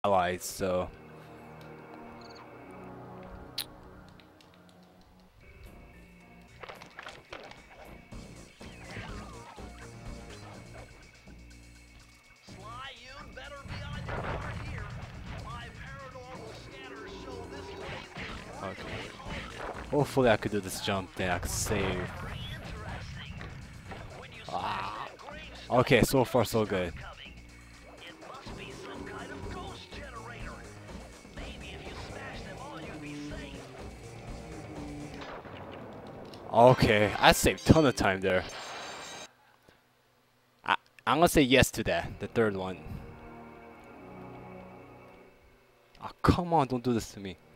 allies, so. Sly, you'd better be on your guard here. My paranormal scanners show this place is Okay. Hopefully I could do this jump, then I could save. very interesting. When you smash Ah. that gravestone, Okay, so far so good. coming. It must be some kind of ghost generator. Maybe if you smash them all, you'd be safe. Okay, I saved a ton of time there. I'm gonna say yes to that, the third one. Ah, come on, don't do this to me.